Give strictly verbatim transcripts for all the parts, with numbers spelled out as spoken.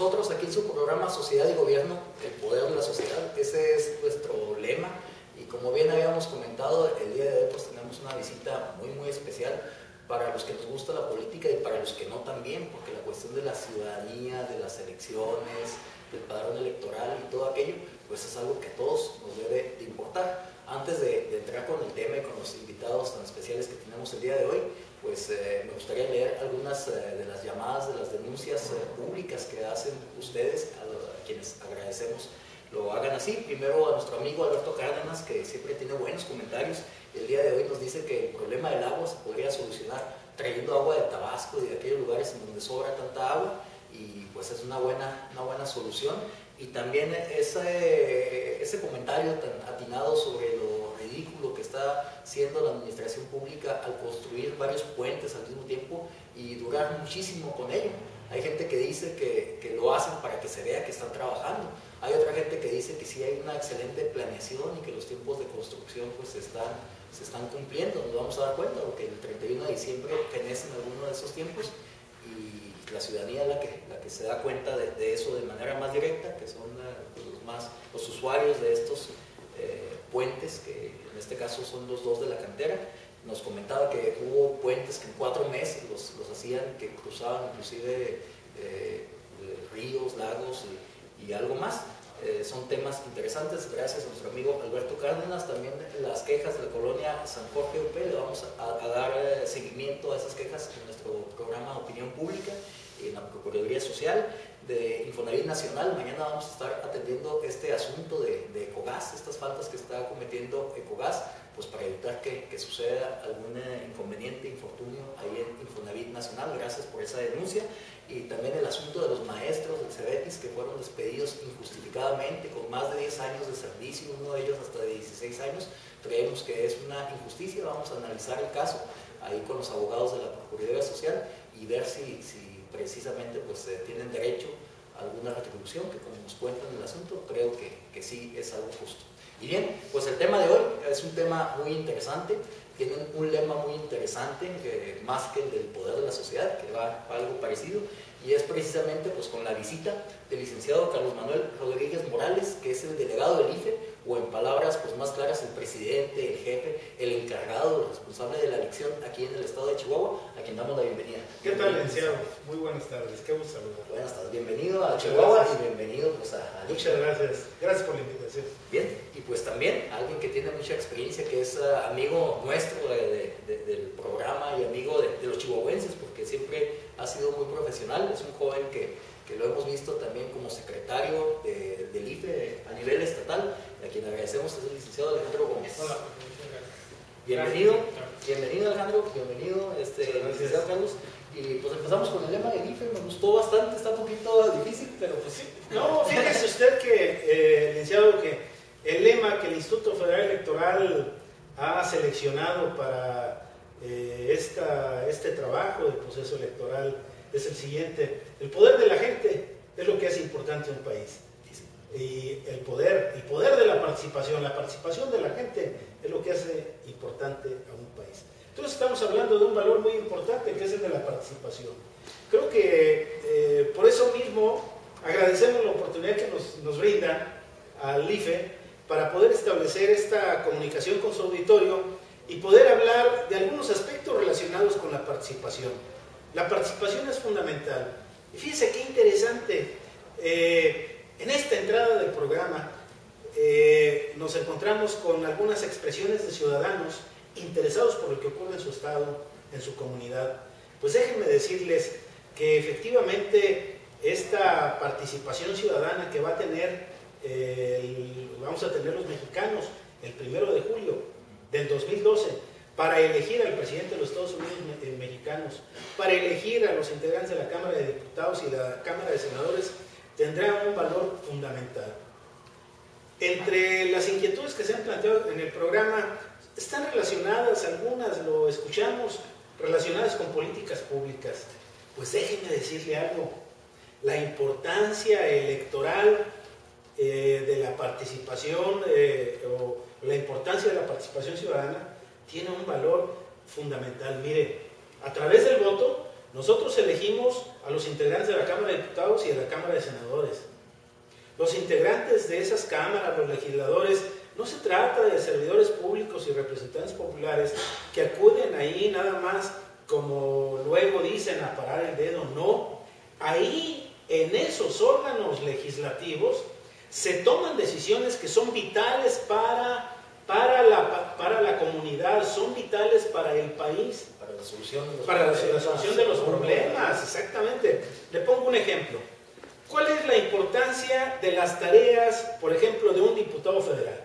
nosotros aquí en su programa Sociedad y Gobierno, el poder de la sociedad. Ese es nuestro lema. Y como bien habíamos comentado, el día de hoy pues tenemos una visita muy muy especial para los que nos gusta la política y para los que no también, porque la cuestión de la ciudadanía, de las elecciones, del padrón electoral y todo aquello, pues es algo que a todos nos debe de importar. Antes de, de entrar con el tema y con los invitados tan especiales que tenemos el día de hoy, pues eh, me gustaría leer algunas eh, de las llamadas, de las denuncias eh, públicas que hacen ustedes, a, a quienes agradecemos lo hagan así. Primero a nuestro amigo Alberto Cárdenas, que siempre tiene buenos comentarios. El día de hoy nos dice que el problema del agua se podría solucionar trayendo agua de Tabasco y de aquellos lugares en donde sobra tanta agua, y pues es una buena, una buena solución. Y también ese, ese comentario tan atinado sobre lo ridículo que está siendo la administración pública al construir varios puentes al mismo tiempo y durar muchísimo con ello. Hay gente que dice que, que lo hacen para que se vea que están trabajando. Hay otra gente que dice que sí hay una excelente planeación y que los tiempos de construcción pues se están, se están cumpliendo. Nos vamos a dar cuenta porque el treinta y uno de diciembre fenecen alguno de esos tiempos, y la ciudadanía es la que, la que se da cuenta de, de eso de manera más directa, que son uh, los, más, los usuarios de estos eh, puentes, que en este caso son los dos de la cantera. Nos comentaba que hubo puentes que en cuatro meses los, los hacían, que cruzaban inclusive eh, ríos, lagos y, y algo más. Eh, son temas interesantes, gracias a nuestro amigo Alberto Cárdenas. También las quejas de la colonia San Jorge U P, le vamos a, a dar eh, seguimiento a esas quejas en nuestro programa Opinión Pública, en la Procuraduría Social de Infonavit Nacional. Mañana vamos a estar atendiendo este asunto de, de Ecogas, estas faltas que está cometiendo Ecogas, pues para evitar que, que suceda algún inconveniente, infortunio ahí en Infonavit Nacional. Gracias por esa denuncia. Y también el asunto de los maestros del CEBETIS que fueron despedidos injustificadamente con más de diez años de servicio, uno de ellos hasta de dieciséis años. Creemos que es una injusticia. Vamos a analizar el caso ahí con los abogados de la Procuraduría Social y ver si, si precisamente pues, eh, tienen derecho a alguna retribución, que como nos cuentan el asunto, creo que, que sí es algo justo. Y bien, pues el tema de hoy es un tema muy interesante. Tienen un lema muy interesante, que, más que el del poder de la sociedad, que va a algo parecido, y es precisamente pues, con la visita del licenciado Carlos Manuel Rodríguez Morales, que es el delegado del I F E, o en palabras pues, más claras, el presidente, el jefe, el encargado, el responsable de la elección aquí en el estado de Chihuahua, a quien damos la bienvenida. ¿Qué tal, licenciado? Muy buenas tardes, qué gusto saludar. Buenas tardes, bienvenido a Chihuahua y bienvenido pues, a, a Muchas gracias, gracias por la invitación. Bien, y pues también alguien que tiene mucha experiencia, que es uh, amigo nuestro de, de, de, del programa y amigo de, de los chihuahuenses, porque siempre ha sido muy profesional. Es un joven que, que lo hemos visto también como secretario de, del I F E a nivel estatal, a quien agradecemos, es el licenciado Alejandro Gómez. Hola. Bienvenido, bienvenido Alejandro, bienvenido este, licenciado Carlos. Y pues empezamos con el lema del I F E. Me gustó bastante, está un poquito difícil, pero pues sí. No, fíjese usted que, eh, licenciado, que el lema que el Instituto Federal Electoral ha seleccionado para eh, esta, este trabajo del proceso electoral es el siguiente: el poder de la gente es lo que hace importante a un país. Y el poder, el poder de la participación, la participación de la gente es lo que hace importante a un país. Entonces estamos hablando de un valor muy importante, que es el de la participación. Creo que eh, por eso mismo agradecemos la oportunidad que nos, nos brinda al I F E para poder establecer esta comunicación con su auditorio y poder hablar de algunos aspectos relacionados con la participación. La participación es fundamental. Y fíjense qué interesante, eh, en esta entrada del programa eh, nos encontramos con algunas expresiones de ciudadanos interesados por lo que ocurre en su estado, en su comunidad. Pues déjenme decirles que efectivamente esta participación ciudadana que va a tener, eh, el, vamos a tener los mexicanos el primero de julio del dos mil doce, para elegir al presidente de los Estados Unidos eh, mexicanos, para elegir a los integrantes de la Cámara de Diputados y la Cámara de Senadores, tendrá un valor fundamental. Entre las inquietudes que se han planteado en el programa están relacionadas, algunas lo escuchamos, relacionadas con políticas públicas. Pues déjenme decirle algo: la importancia electoral eh, de la participación eh, o la importancia de la participación ciudadana tiene un valor fundamental. Mire, a través del voto Nosotros elegimos a los integrantes de la Cámara de Diputados y de la Cámara de Senadores. Los integrantes de esas cámaras, los legisladores, no se trata de servidores públicos y representantes populares que acuden ahí nada más, como luego dicen, a parar el dedo. No, ahí en esos órganos legislativos se toman decisiones que son vitales para, para, la, para la comunidad, son vitales para el país. Para la solución de los para problemas. la solución de los problemas, exactamente. Le pongo un ejemplo. ¿Cuál es la importancia de las tareas, por ejemplo, de un diputado federal?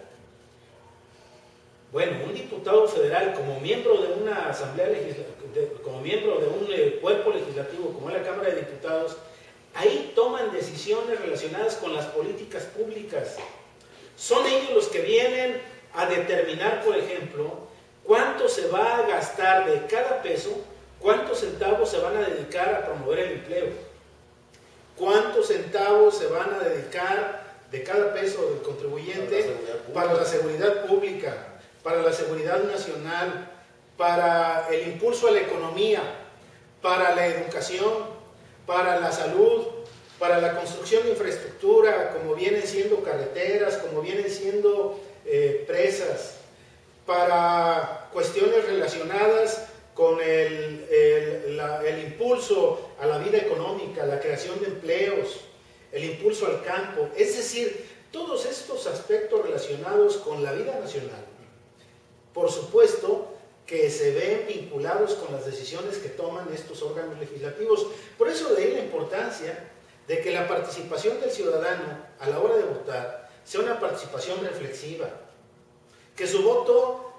Bueno, un diputado federal como miembro de una asamblea legislativa, como miembro de un eh, cuerpo legislativo como es la Cámara de Diputados, ahí toman decisiones relacionadas con las políticas públicas. Son ellos los que vienen a determinar, por ejemplo, cuánto se va a gastar de cada peso, cuántos centavos se van a dedicar a promover el empleo, cuántos centavos se van a dedicar de cada peso del contribuyente para la seguridad pública, para la seguridad nacional, para el impulso a la economía, para la educación, para la salud, para la construcción de infraestructura, como vienen siendo carreteras, como vienen siendo eh, presas, para cuestiones relacionadas con el, el, la, el impulso a la vida económica, la creación de empleos, el impulso al campo, es decir, todos estos aspectos relacionados con la vida nacional. Por supuesto que se ven vinculados con las decisiones que toman estos órganos legislativos. Por eso de ahí la importancia de que la participación del ciudadano a la hora de votar sea una participación reflexiva, que su voto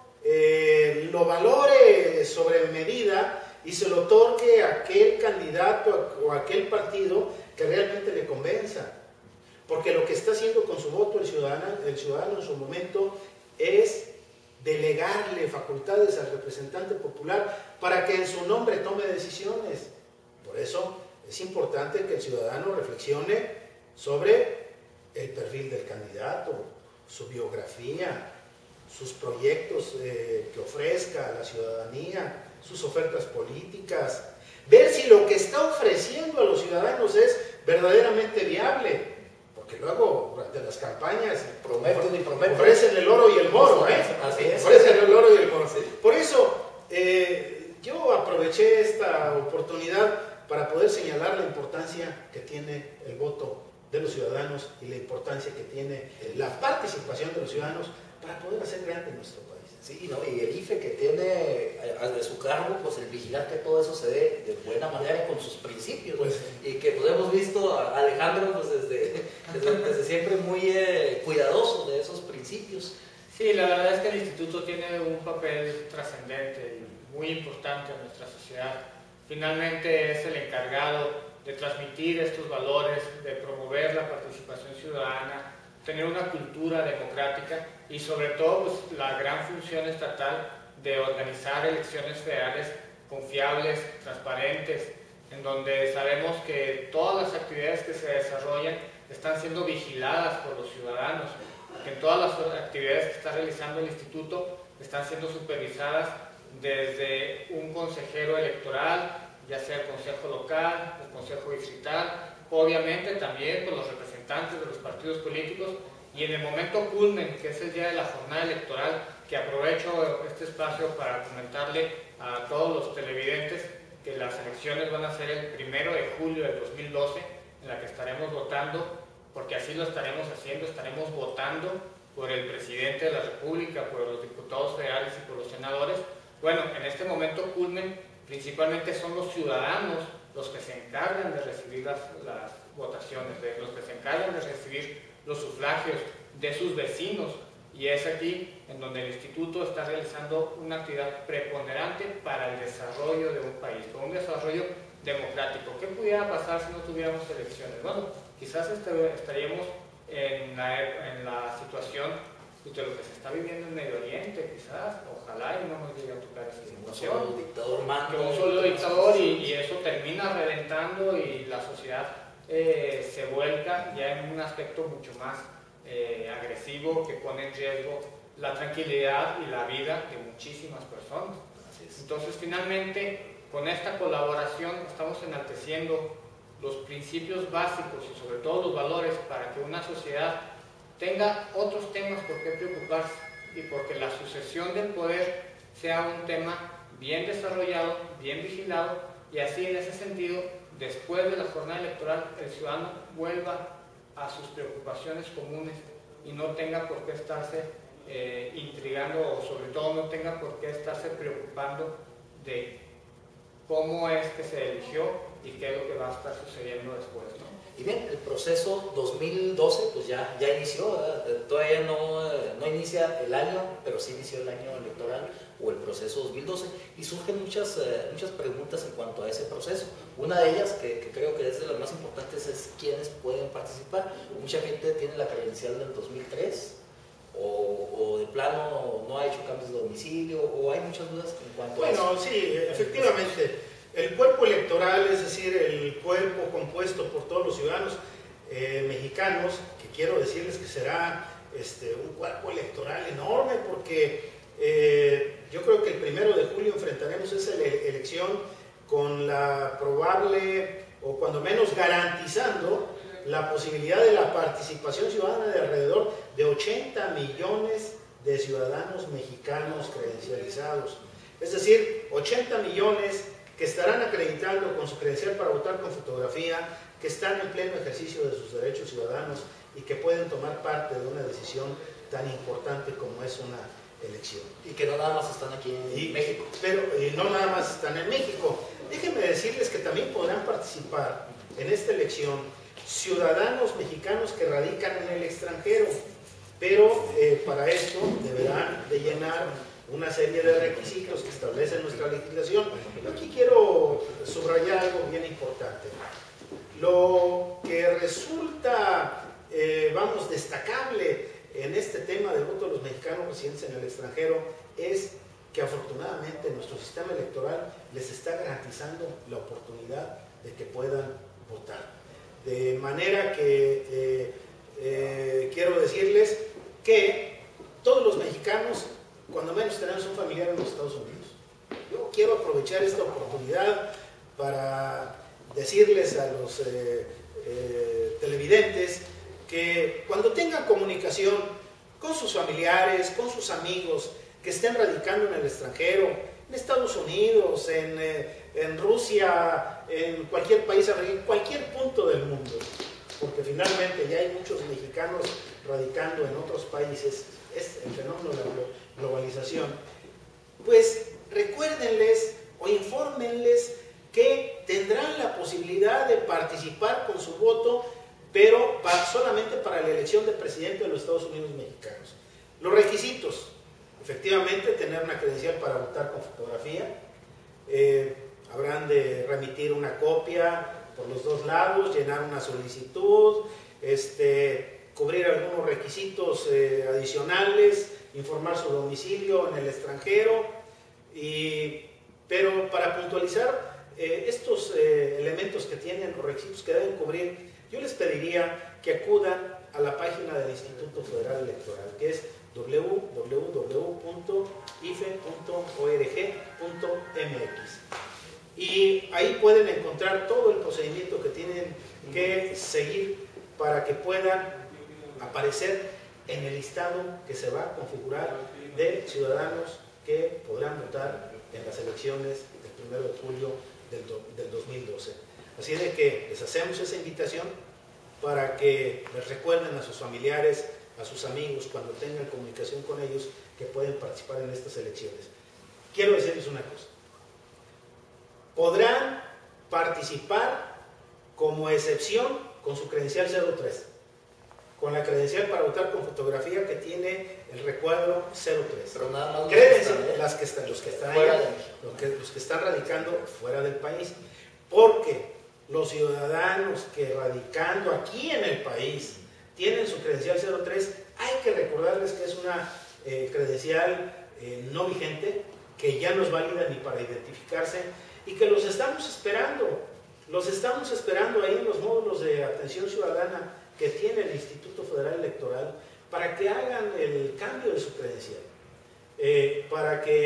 eh, lo valore sobre medida y se lo otorgue a aquel candidato o a aquel partido que realmente le convenza. Porque lo que está haciendo con su voto el ciudadano, el ciudadano en su momento es delegarle facultades al representante popular para que en su nombre tome decisiones. Por eso es importante que el ciudadano reflexione sobre el perfil del candidato, su biografía, sus proyectos eh, que ofrezca a la ciudadanía, sus ofertas políticas, ver si lo que está ofreciendo a los ciudadanos es verdaderamente viable. Porque luego, durante las campañas, prometen y prometen. Ofrecen el oro y el moro, ¿eh? Así es. Ofrecen el oro y el moro. Sí. Por eso, eh, yo aproveché esta oportunidad para poder señalar la importancia que tiene el voto de los ciudadanos y la importancia que tiene la participación de los ciudadanos para poder hacer grande nuestro país. Sí, ¿no? Y el I F E que tiene de su cargo, pues el vigilar que todo eso se dé de buena manera con sus principios. Pues, y que pues hemos visto a Alejandro pues desde, desde, desde siempre muy eh, cuidadoso de esos principios. Sí, la verdad es que el instituto tiene un papel trascendente y muy importante en nuestra sociedad. Finalmente es el encargado de transmitir estos valores, de promover la participación ciudadana, tener una cultura democrática y sobre todo pues, la gran función estatal de organizar elecciones federales confiables, transparentes, en donde sabemos que todas las actividades que se desarrollan están siendo vigiladas por los ciudadanos, que todas las actividades que está realizando el instituto están siendo supervisadas desde un consejero electoral, ya sea el consejo local, el consejo distrital, obviamente también con los representantes de los partidos políticos, y en el momento culmen, que es el día de la jornada electoral, que aprovecho este espacio para comentarle a todos los televidentes que las elecciones van a ser el primero de julio del dos mil doce, en la que estaremos votando, porque así lo estaremos haciendo, estaremos votando por el presidente de la República, por los diputados federales y por los senadores. Bueno, en este momento culmen principalmente son los ciudadanos los que se encargan de recibir las, las votaciones, de los que se encargan de recibir los sufragios de sus vecinos, y es aquí en donde el instituto está realizando una actividad preponderante para el desarrollo de un país, con un desarrollo democrático. ¿Qué pudiera pasar si no tuviéramos elecciones? Bueno, quizás estaríamos en la, en la situación de lo que se está viviendo en Medio Oriente, quizás, ojalá y no nos llegue a tocar esa situación. Un solo dictador manda. Que un solo dictador y, y eso termina reventando y la sociedad eh, se vuelca ya en un aspecto mucho más eh, agresivo que pone en riesgo la tranquilidad y la vida de muchísimas personas. Entonces, finalmente, con esta colaboración estamos enalteciendo los principios básicos y sobre todo los valores para que una sociedad tenga otros temas por qué preocuparse y porque la sucesión del poder sea un tema bien desarrollado, bien vigilado, y así en ese sentido, después de la jornada electoral, el ciudadano vuelva a sus preocupaciones comunes y no tenga por qué estarse eh, intrigando, o sobre todo no tenga por qué estarse preocupando de cómo es que se eligió y qué es lo que va a estar sucediendo después, ¿no? Y bien, el proceso dos mil doce pues ya, ya inició, ¿verdad? Todavía no, no inicia el año, pero sí inició el año electoral o el proceso dos mil doce, y surgen muchas, eh, muchas preguntas en cuanto a ese proceso. Una de ellas, que, que creo que es de las más importantes, es quiénes pueden participar. Mucha gente tiene la credencial del dos mil tres, o, o de plano no ha hecho cambios de domicilio, o hay muchas dudas en cuanto bueno, a eso. Bueno, sí, efectivamente. El cuerpo electoral, es decir, el cuerpo compuesto por todos los ciudadanos eh, mexicanos, que quiero decirles que será este, un cuerpo electoral enorme, porque eh, yo creo que el primero de julio enfrentaremos esa elección con la probable, o cuando menos garantizando, la posibilidad de la participación ciudadana de alrededor de ochenta millones de ciudadanos mexicanos credencializados. Es decir, ochenta millones que estarán acreditando con su credencial para votar con fotografía, que están en pleno ejercicio de sus derechos ciudadanos y que pueden tomar parte de una decisión tan importante como es una elección. Y que no nada más están aquí en y, México. Pero y no nada más están en México. Déjenme decirles que también podrán participar en esta elección ciudadanos mexicanos que radican en el extranjero, pero eh, para esto deberán de llenar una serie de requisitos que establece nuestra legislación. Yo aquí quiero subrayar algo bien importante. Lo que resulta, eh, vamos, destacable en este tema del voto de los mexicanos residentes en el extranjero es que afortunadamente nuestro sistema electoral les está garantizando la oportunidad de que puedan votar. De manera que eh, eh, quiero decirles que todos los mexicanos, cuando menos tenemos un familiar en los Estados Unidos. Yo quiero aprovechar esta oportunidad para decirles a los eh, eh, televidentes que cuando tengan comunicación con sus familiares, con sus amigos que estén radicando en el extranjero, en Estados Unidos, en, eh, en Rusia, en cualquier país, en cualquier punto del mundo, porque finalmente ya hay muchos mexicanos radicando en otros países, es el fenómeno de la globalización, pues recuérdenles o infórmenles que tendrán la posibilidad de participar con su voto, pero para, solamente para la elección de presidente de los Estados Unidos mexicanos. Los requisitos: efectivamente tener una credencial para votar con fotografía, eh, habrán de remitir una copia por los dos lados, llenar una solicitud, este, cubrir algunos requisitos eh, adicionales, informar su domicilio en el extranjero, y, pero para puntualizar eh, estos eh, elementos que tienen, los requisitos que deben cubrir, yo les pediría que acudan a la página del Instituto Federal Electoral, que es w w w punto i f e punto org punto m x, y ahí pueden encontrar todo el procedimiento que tienen que seguir para que puedan aparecer en el listado que se va a configurar de ciudadanos que podrán votar en las elecciones del primero de julio del, do, del dos mil doce. Así de que les hacemos esa invitación para que les recuerden a sus familiares, a sus amigos, cuando tengan comunicación con ellos, que pueden participar en estas elecciones. Quiero decirles una cosa: podrán participar como excepción con su credencial cero tres, con la credencial para votar con fotografía que tiene el recuadro cero tres. Pero nada más Crédense, los que están, ¿eh? las que están, los que están fuera allá, de los que, los que están radicando fuera del país, porque los ciudadanos que radicando aquí en el país tienen su credencial cero tres, hay que recordarles que es una eh, credencial eh, no vigente, que ya no es válida ni para identificarse, y que los estamos esperando, los estamos esperando ahí en los módulos de atención ciudadana que tiene el Instituto Federal Electoral, para que hagan el cambio de su credencial, eh, para que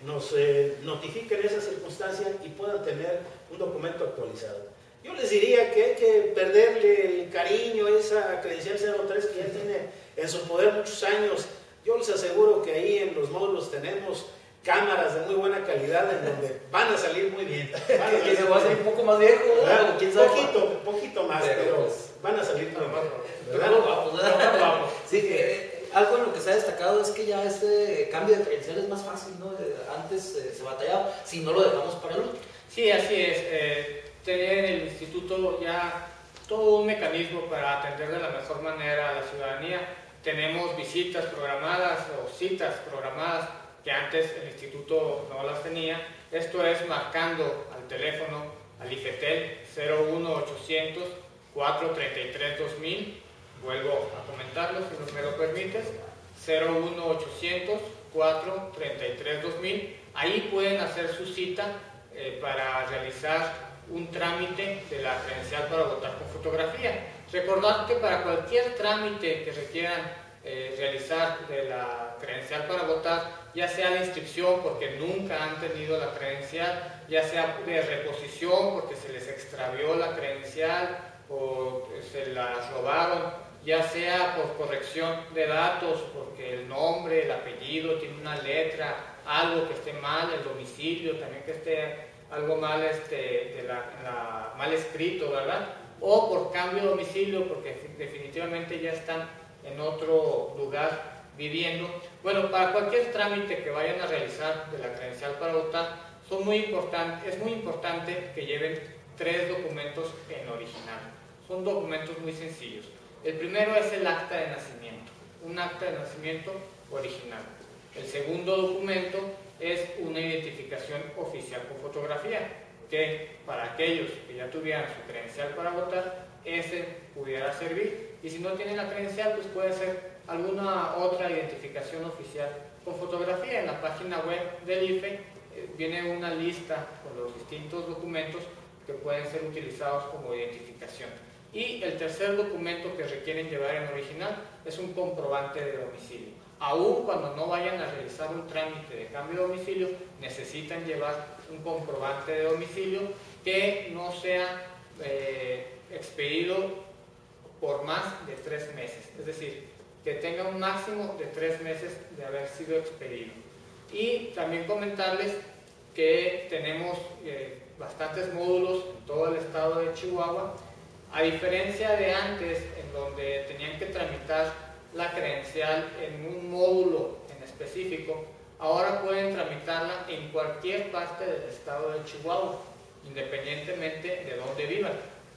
nos eh, notifiquen esa circunstancia y puedan tener un documento actualizado. Yo les diría que hay que perderle el cariño a esa credencial cero tres que ya tiene en su poder muchos años. Yo les aseguro que ahí en los módulos tenemos cámaras de muy buena calidad en donde van a salir muy bien. Van a que se va a hacer un poco más viejo, ¿verdad? ¿Quién sabe? Poquito, poquito más, pero, pero pues, van a salir muy bien. Pero vamos, vamos. Sí, que algo en lo que se ha destacado es que ya este cambio de credencial es más fácil, ¿no? Antes eh, se batallaba, si no lo dejamos para el último. Sí, así es. Eh, tener en el instituto ya todo un mecanismo para atender de la mejor manera a la ciudadanía. Tenemos visitas programadas o citas programadas que antes el instituto no las tenía. Esto es marcando al teléfono, al IFETEL cero uno ochocientos, cuatrocientos treinta y tres, dos mil. Vuelvo a comentarlo si me lo permites. cero uno ochocientos, cuatrocientos treinta y tres, dos mil. Ahí pueden hacer su cita eh, para realizar un trámite de la credencial para votar con fotografía. Recordad que para cualquier trámite que requieran eh, realizar de la credencial para votar, ya sea de inscripción porque nunca han tenido la credencial, ya sea de reposición porque se les extravió la credencial o se la robaron, ya sea por corrección de datos porque el nombre, el apellido tiene una letra, algo que esté mal, el domicilio también que esté algo mal, este, de la, la, mal escrito, ¿verdad? O por cambio de domicilio, porque definitivamente ya están en otro lugar viviendo. Bueno, para cualquier trámite que vayan a realizar de la credencial para votar, son muy importantes, es muy importante que lleven tres documentos en original. Son documentos muy sencillos. El primero es el acta de nacimiento, un acta de nacimiento original. El segundo documento es una identificación oficial con fotografía, que para aquellos que ya tuvieran su credencial para votar, ese pudiera servir. Y si no tienen la credencial, pues puede ser alguna otra identificación oficial con fotografía. En la página web del I F E eh, viene una lista con los distintos documentos que pueden ser utilizados como identificación. Y el tercer documento que requieren llevar en original es un comprobante de domicilio. Aún cuando no vayan a realizar un trámite de cambio de domicilio, necesitan llevar un comprobante de domicilio que no sea eh, expedido por más de tres meses. Es decir, que tenga un máximo de tres meses de haber sido expedido. Y también comentarles que tenemos eh, bastantes módulos en todo el estado de Chihuahua. A diferencia de antes, en donde tenían que tramitar la credencial en un módulo en específico, ahora pueden tramitarla en cualquier parte del estado de Chihuahua, independientemente de dónde vivan.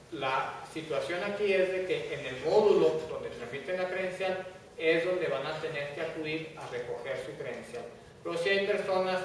La situación aquí es de que en el módulo donde tramiten la credencial es donde van a tener que acudir a recoger su credencial. Pero si hay personas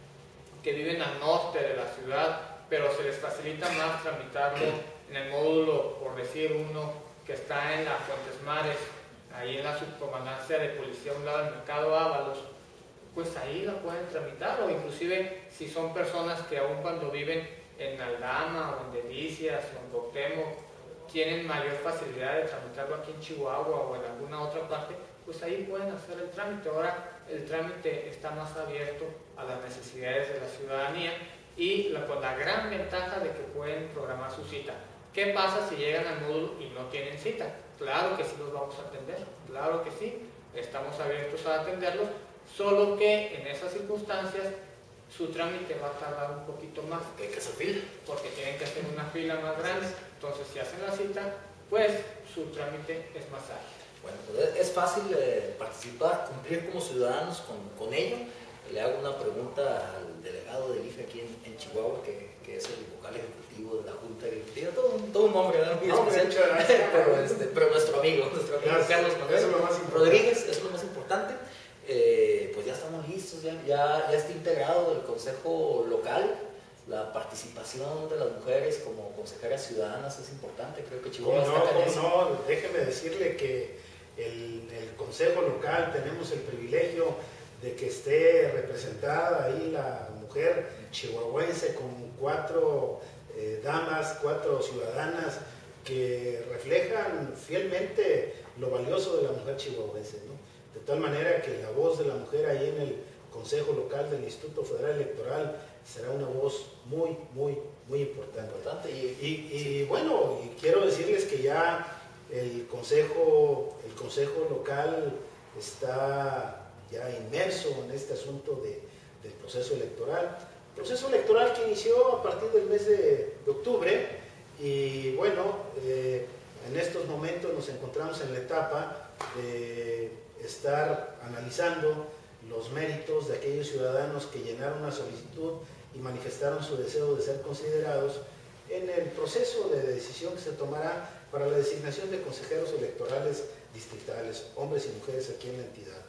que viven al norte de la ciudad, pero se les facilita más tramitarlo en el módulo, por decir uno, que está en las Fuentes Mares, ahí en la subcomandancia de policía a un lado del mercado Ábalos, pues ahí la pueden tramitar. O inclusive si son personas que aún cuando viven en Aldama o en Delicias o en Cuauhtémoc tienen mayor facilidad de tramitarlo aquí en Chihuahua o en alguna otra parte, pues ahí pueden hacer el trámite. Ahora el trámite está más abierto a las necesidades de la ciudadanía y la, con la gran ventaja de que pueden programar su cita. ¿Qué pasa si llegan al módulo y no tienen cita? Claro que sí los vamos a atender, claro que sí, estamos abiertos a atenderlos, solo que en esas circunstancias su trámite va a tardar un poquito más. Hay que hacer fila. Porque tienen que hacer una fila más grande, entonces si hacen la cita, pues su trámite es más ágil. Bueno, pues es fácil eh, participar, cumplir como ciudadanos con, con ello. Le hago una pregunta al delegado del I F E aquí en, en Chihuahua, que, que es el vocal ejecutivo de la Junta Ejecutiva, todo, un, todo un nombre, ¿verdad? Muy no, especial, pero, este, pero nuestro amigo, nuestro amigo Gracias. Carlos Manuel Eso es lo más importante. Rodríguez, eso es lo más importante. Eh, pues ya estamos listos, ya, ya, ya está integrado el Consejo Local. La participación de las mujeres como consejeras ciudadanas es importante, creo que Chihuahua no, está en no, eso. no, déjeme decirle que el, el Consejo Local tenemos el privilegio de que esté representada ahí la mujer chihuahuense con cuatro eh, damas, cuatro ciudadanas que reflejan fielmente lo valioso de la mujer chihuahuense, ¿no? De tal manera que la voz de la mujer ahí en el Consejo Local del Instituto Federal Electoral será una voz muy, muy, muy importante. importante y, y, y bueno, y quiero decirles que ya el Consejo, el Consejo Local está ya inmerso en este asunto de, del proceso electoral. Proceso electoral que inició a partir del mes de, de octubre y bueno, eh, en estos momentos nos encontramos en la etapa de estar analizando los méritos de aquellos ciudadanos que llenaron una solicitud y manifestaron su deseo de ser considerados en el proceso de decisión que se tomará para la designación de consejeros electorales distritales, hombres y mujeres aquí en la entidad.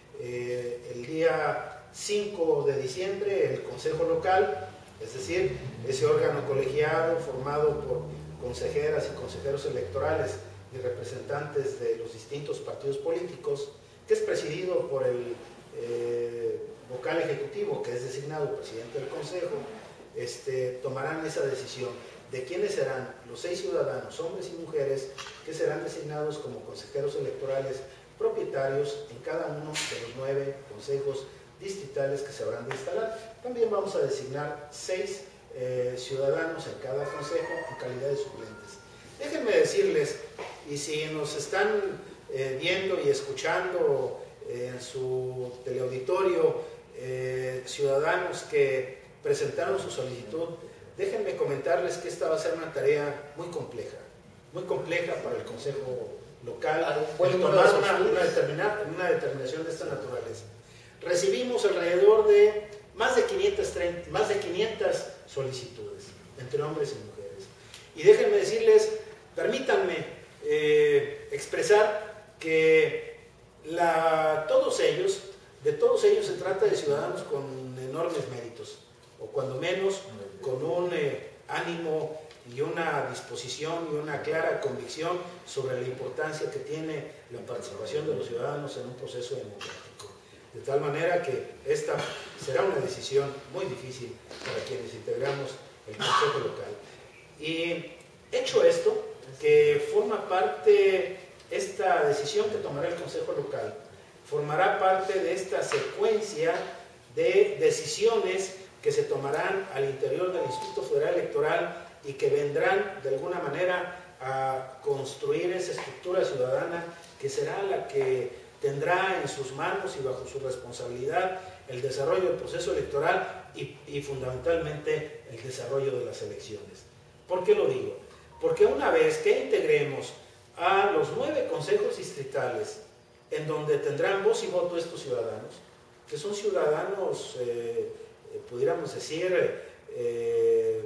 Eh, el día cinco de diciembre el Consejo Local, es decir, ese órgano colegiado formado por consejeras y consejeros electorales y representantes de los distintos partidos políticos, que es presidido por el eh, vocal ejecutivo, que es designado presidente del Consejo, este, tomarán esa decisión de quiénes serán los seis ciudadanos, hombres y mujeres, que serán designados como consejeros electorales propietarios en cada uno de los nueve consejos distritales que se habrán de instalar. También vamos a designar seis eh, ciudadanos en cada consejo en calidad de suplentes. Déjenme decirles, y si nos están eh, viendo y escuchando eh, en su teleauditorio eh, ciudadanos que presentaron su solicitud, déjenme comentarles que esta va a ser una tarea muy compleja, muy compleja para el Consejo Local, el tomar una, una, determina, una determinación de esta naturaleza. Recibimos alrededor de más de quinientas, treinta, más de quinientas solicitudes, entre hombres y mujeres. Y déjenme decirles, permítanme eh, expresar que la, todos ellos, de todos ellos se trata de ciudadanos con enormes méritos, o cuando menos con un eh, ánimo y una disposición y una clara convicción sobre la importancia que tiene la participación de los ciudadanos en un proceso democrático. De tal manera que esta será una decisión muy difícil para quienes integramos el Consejo Local. Y hecho esto, que forma parte, esta decisión que tomará el Consejo Local, formará parte de esta secuencia de decisiones que se tomarán al interior del Instituto Federal Electoral y que vendrán de alguna manera a construir esa estructura ciudadana que será la que tendrá en sus manos y bajo su responsabilidad el desarrollo del proceso electoral y, y fundamentalmente el desarrollo de las elecciones. ¿Por qué lo digo? Porque una vez que integremos a los nueve consejos distritales en donde tendrán voz y voto estos ciudadanos, que son ciudadanos, eh, eh, pudiéramos decir, eh,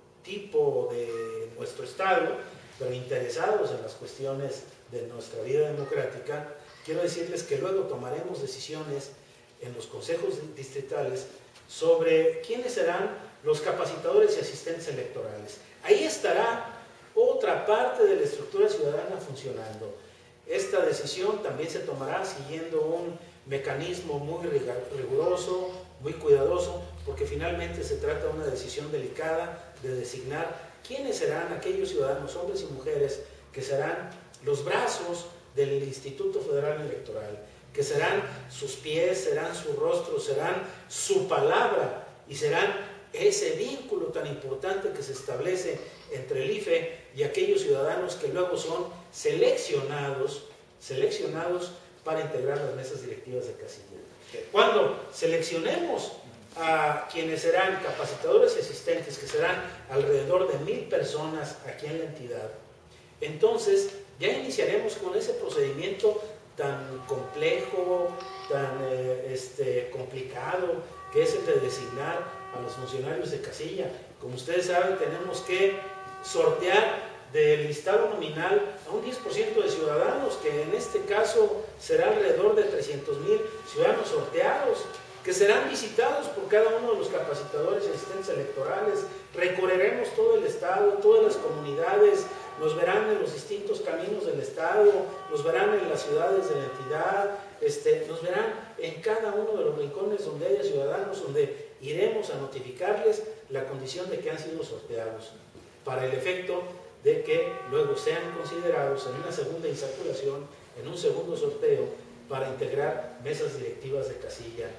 tipo de nuestro estado, pero interesados en las cuestiones de nuestra vida democrática, quiero decirles que luego tomaremos decisiones en los consejos distritales sobre quiénes serán los capacitadores y asistentes electorales. Ahí estará otra parte de la estructura ciudadana funcionando. Esta decisión también se tomará siguiendo un mecanismo muy riguroso, muy cuidadoso, porque finalmente se trata de una decisión delicada de designar quiénes serán aquellos ciudadanos, hombres y mujeres, que serán los brazos del Instituto Federal Electoral, que serán sus pies, serán su rostro, serán su palabra y serán ese vínculo tan importante que se establece entre el I F E y aquellos ciudadanos que luego son seleccionados, seleccionados para integrar las mesas directivas de casilla. Cuando seleccionemos a quienes serán capacitadores y asistentes, que serán alrededor de mil personas aquí en la entidad, entonces ya iniciaremos con ese procedimiento tan complejo, tan eh, este, complicado, que es el de designar a los funcionarios de casilla. Como ustedes saben, tenemos que sortear del listado nominal a un diez por ciento de ciudadanos, que en este caso será alrededor de trescientos mil ciudadanos sorteados, que serán visitados por cada uno de los capacitadores y asistentes electorales. Recorreremos todo el estado, todas las comunidades, nos verán en los distintos caminos del estado, nos verán en las ciudades de la entidad, este, nos verán en cada uno de los rincones donde haya ciudadanos, donde iremos a notificarles la condición de que han sido sorteados, para el efecto de que luego sean considerados en una segunda insaculación, en un segundo sorteo, para integrar mesas directivas de casilla.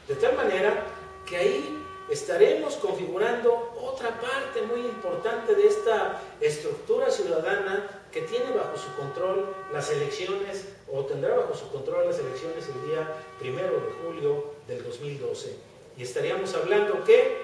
De tal manera que ahí estaremos configurando otra parte muy importante de esta estructura ciudadana que tiene bajo su control las elecciones, o tendrá bajo su control las elecciones el día primero de julio del dos mil doce. Y estaríamos hablando que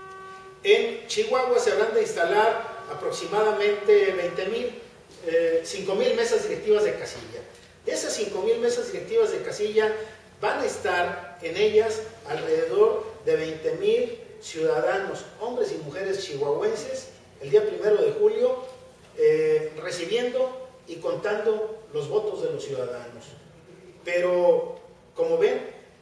en Chihuahua se habrán de instalar aproximadamente veinte mil, eh, cinco mil mesas directivas de casilla. De esas cinco mil mesas directivas de casilla van a estar en ellas alrededor de veinte mil ciudadanos, hombres y mujeres chihuahuenses, el día primero de julio, eh, recibiendo y contando los votos de los ciudadanos. Pero, como ven,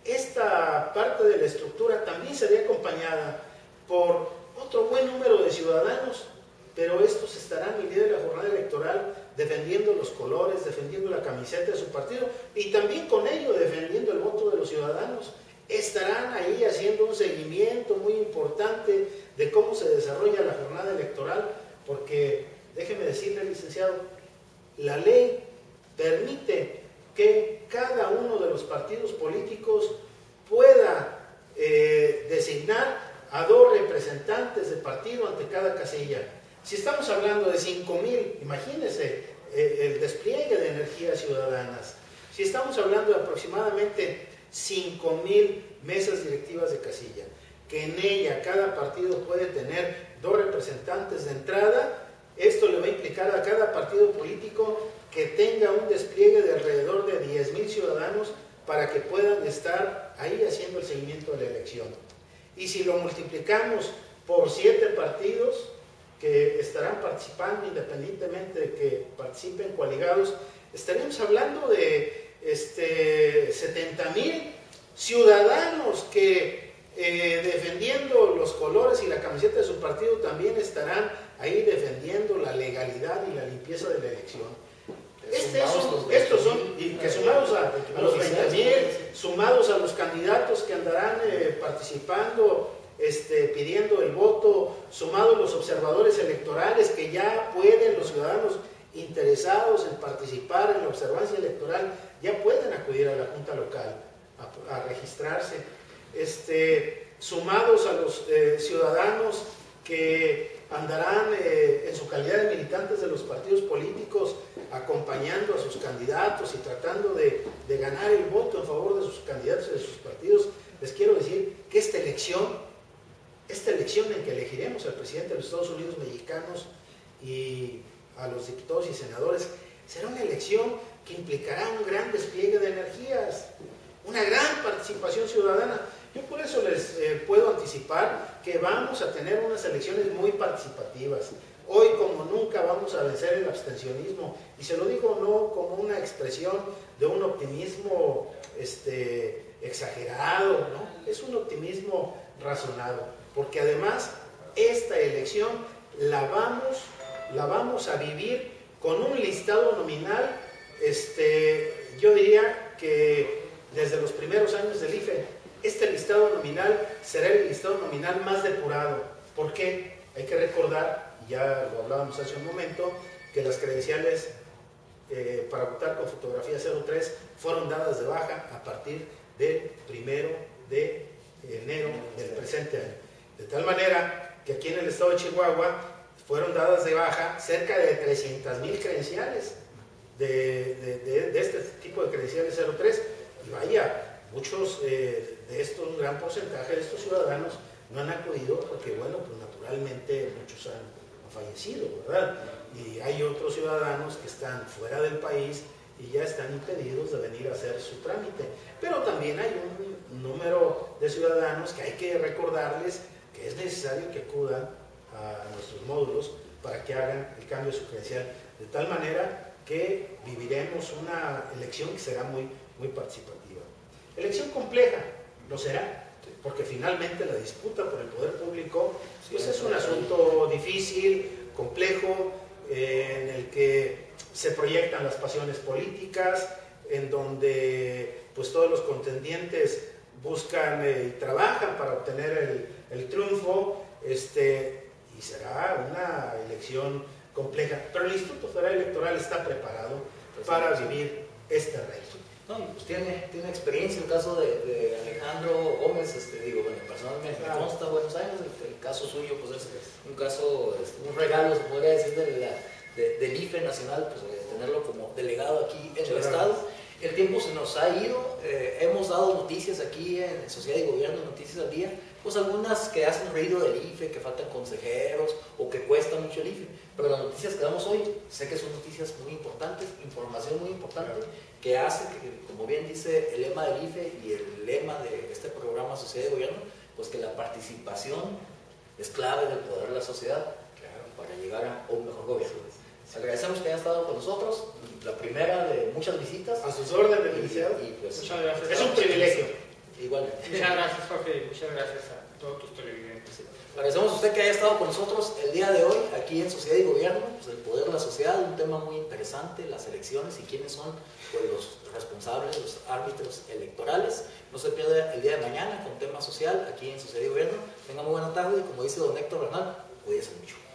esta parte de la estructura también sería acompañada por otro buen número de ciudadanos, pero estos estarán el día de la jornada electoral defendiendo los colores, defendiendo la camiseta de su partido y también con ello defendiendo el voto de los ciudadanos. Estarán ahí haciendo un seguimiento muy importante de cómo se desarrolla la jornada electoral, porque déjeme decirle, licenciado, la ley permite que cada uno de los partidos políticos pueda eh, designar a dos representantes de partido ante cada casilla. Si estamos hablando de cinco mil, imagínense eh, el despliegue de energías ciudadanas. Si estamos hablando de aproximadamente cinco mil mesas directivas de casilla, que en ella cada partido puede tener dos representantes de entrada, esto le va a implicar a cada partido político que tenga un despliegue de alrededor de diez mil ciudadanos para que puedan estar ahí haciendo el seguimiento de la elección. Y si lo multiplicamos por siete partidos que estarán participando independientemente de que participen coaligados, estaríamos hablando de este, setenta mil ciudadanos que eh, defendiendo los colores y la camiseta de su partido también estarán ahí defendiendo la legalidad y la limpieza de la elección. Este son, estos son, y que sumados a, a los veinte mil, sumados a los candidatos que andarán eh, participando, este, pidiendo el voto, sumados los observadores electorales que ya pueden, los ciudadanos interesados en participar en la observancia electoral, ya pueden acudir a la Junta Local a, a registrarse, este, sumados a los eh, ciudadanos que andarán eh, en su calidad de militantes de los partidos políticos acompañando a sus candidatos y tratando de, de ganar el voto en favor de sus candidatos y de sus partidos. Les quiero decir que esta elección, esta elección en que elegiremos al presidente de los Estados Unidos mexicanos y a los diputados y senadores, será una elección que implicará un gran despliegue de energías, una gran participación ciudadana. Yo por eso les eh, puedo anticipar que vamos a tener unas elecciones muy participativas. Hoy como nunca vamos a vencer el abstencionismo, y se lo digo no como una expresión de un optimismo este, exagerado, ¿no? Es un optimismo razonado, porque además esta elección la vamos, la vamos a vivir con un listado nominal, este, yo diría que desde los primeros años del I F E, este listado nominal será el listado nominal más depurado. ¿Por qué? Hay que recordar, ya lo hablábamos hace un momento, que las credenciales eh, para votar con fotografía cero tres fueron dadas de baja a partir del primero de enero del presente año. De tal manera que aquí en el estado de Chihuahua fueron dadas de baja cerca de trescientas mil credenciales de, de, de, de este tipo de credenciales cero tres. Y vaya, muchos eh, de estos, un gran porcentaje de estos ciudadanos no han acudido porque, bueno, pues naturalmente muchos han, han fallecido, ¿verdad? Y hay otros ciudadanos que están fuera del país y ya están impedidos de venir a hacer su trámite. Pero también hay un número de ciudadanos que hay que recordarles que es necesario que acudan a nuestros módulos para que hagan el cambio de su credencial, de tal manera que viviremos una elección que será muy, muy participativa. Elección compleja, lo será, porque finalmente la disputa por el poder público pues es un asunto difícil, complejo, eh, en el que se proyectan las pasiones políticas, en donde pues todos los contendientes buscan eh, y trabajan para obtener el, el triunfo, este, y será una elección compleja. Pero el Instituto Federal Electoral está preparado para vivir este reto. No, pues tiene, tiene experiencia. El caso de, de Alejandro Gómez, este, digo, bueno, personalmente me claro. consta buenos años. El, el caso suyo, pues es un caso, es un regalo, se podría decir, de la, de, del I F E nacional, pues de tenerlo como delegado aquí en el Claro. Estado. El tiempo se nos ha ido, eh, hemos dado noticias aquí en Sociedad y Gobierno, Noticias al Día, pues algunas que hacen ruido del I F E, que faltan consejeros o que cuesta mucho el I F E, pero las noticias que damos hoy, sé que son noticias muy importantes, información muy importante, Claro. que hace que, como bien dice el lema del I F E y el lema de este programa Sociedad y Gobierno, pues que la participación es clave del poder de la sociedad, claro, para llegar a un mejor gobierno. Agradecemos que hayan estado con nosotros, la primera de muchas visitas. A sus órdenes, Y- licenciado. y, pues, Muchas gracias. Es un privilegio. Igualmente. Muchas gracias, Jorge, y muchas gracias a todos tus televidentes. Agradecemos a usted que haya estado con nosotros el día de hoy aquí en Sociedad y Gobierno, pues el poder de la sociedad, un tema muy interesante, las elecciones y quiénes son pues, los responsables, los árbitros electorales. No se pierda el día de mañana con tema social aquí en Sociedad y Gobierno. Tenga muy buena tarde y como dice don Héctor Bernal, cuídese mucho.